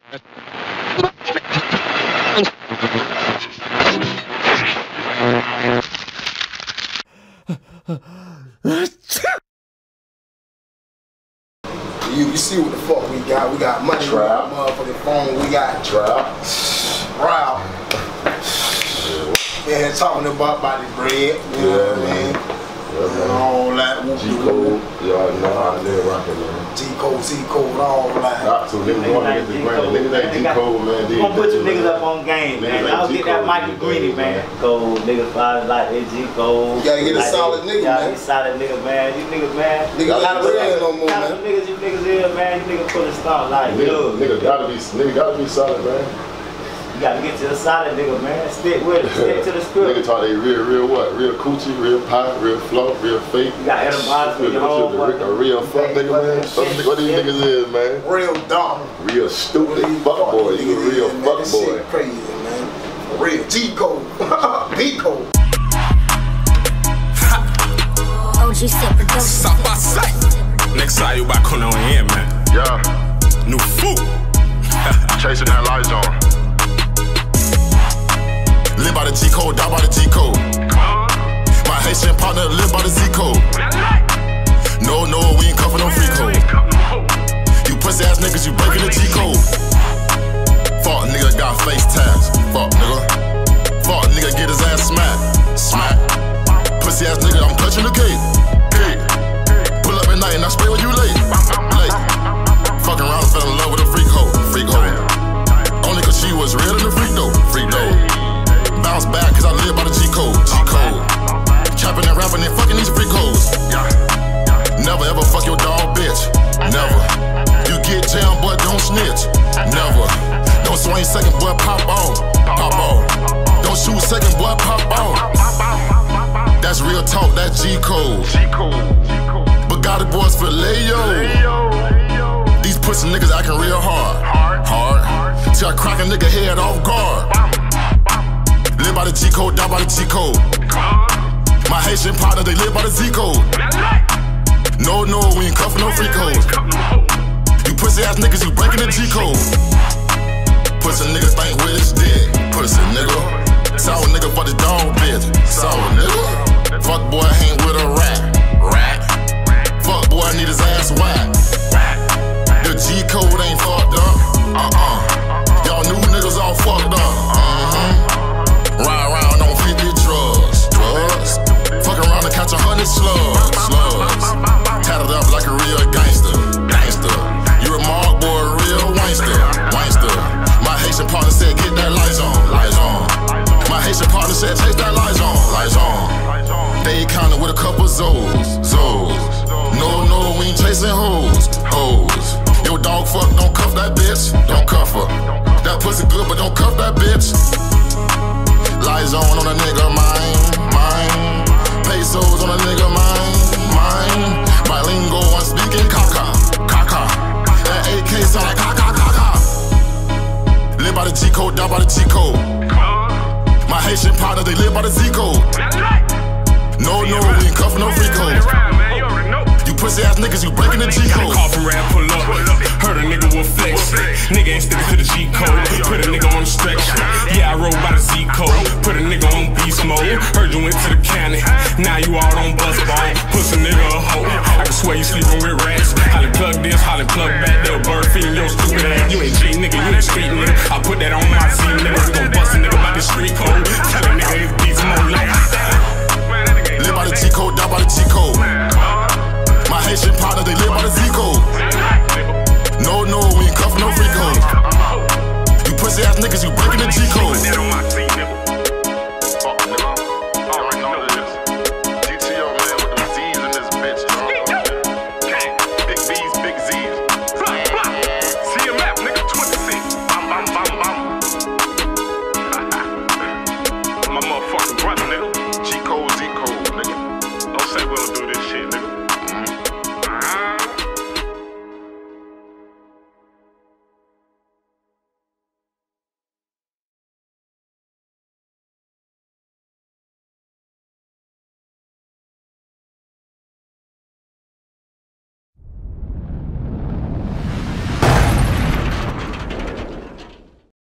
You see what the fuck we got? We got money, Trap. Motherfucking phone. We got Trap. Ralph. Yeah, talking about the bread. You know what I mean? And all that. G-Code, y'all know how they rockin', man. G-Code, all that. Got to niggas going to get the grand. Niggas ain't G-Code, man. We gonna put you niggas up on game, man. Y'all get that Michael Greeny, man. Code, niggas probably like that G-Code. You gotta get a solid nigga, man. Get a solid nigga, man. You niggas, man. Niggas ain't real no more, man. You niggas here, man. You niggas put a start like, nigga gotta be solid, man. You gotta get to the solid nigga, man. Stick with it. Stick to the script. Nigga talk they real what? Real coochie, real pie, real flow, real fake. You got antibiotics with your whole a real fuck nigga, man. What these niggas is, man? Real dumb. Real stupid fuck boy. You a real fuck boy. Crazy, man. Real G-Code. B-Code. OG Set Production. South by sight. Next time you back on here, man. Yeah. New food. Chasing that light zone. Live by the G-Code, die by the G-Code. My Haitian partner live by the Z-Code. No, we ain't cuffin' no free code. You pussy ass niggas, you breaking the G-Code. Fuck nigga got face tags. Fuck nigga get his ass smack. Pussy ass nigga, I'm touching the cake. Pull up at night and I spray when you late. Fucking around and fell in love with a freak hoe. Only cause she was real in the freak though. Bounce back cause I live by the G-Code. Trapping and rapping and fucking these freak hoes. Never ever fuck your dog, bitch. Never. You get jammed, boy, don't snitch. Never. Don't swing second, boy, pop off. Don't shoot second, boy, pop off. That's real talk, that's G-Code. But got the boys for Leo. These pussy niggas acting real hard. Till I crack a nigga head off guard. Live by the G-Code, die by the G-Code. My Haitian partner, they live by the Z-Code. No, we ain't cuffin' no free codes. You pussy ass niggas, you breaking the G-Code. Pussy niggas think with his dick. Pussy nigga. Sour nigga for the dog bitch. Sour nigga. Fuck boy hang with a rat. Fuck boy need his ass whacked. The G-Code ain't fucked up. Y'all new niggas all fucked up. Ride around on 50 drugs. Fuck around and catch 100 slugs. Tatted up like a real gangster. You a mark boy, a real wankster. My Haitian partner said get that lights on. My Haitian partner said chase that lights on. They counted with a couple Zoes. No, we ain't chasing hoes. Yo dog fuck, don't cuff that bitch. Don't cuff her. That pussy good, but don't cuff that bitch. Lies on a nigga mine. Pesos on a nigga mine. Bilingual, I'm speaking caca. That AK sound like caca. Live by the G-Code, die by the G-Code. My Haitian partner, they live by the Z-Code. No, we ain't cuffin' no free codes. You pussy ass niggas, you breaking the G-Code. Call from rap, pull up. Heard a nigga will flex. Nigga ain't sticking to the G-Code. Put a nigga on the stretch. Yeah, I roll by the Z-Code. Put a nigga on beast mode. Heard you went to the county. Now you all on bus ball. Pussy nigga a hoe. I can swear you sleeping with rats. Holly plug this, holly plug back. They'll bird feeding your stupid ass. You ain't G nigga,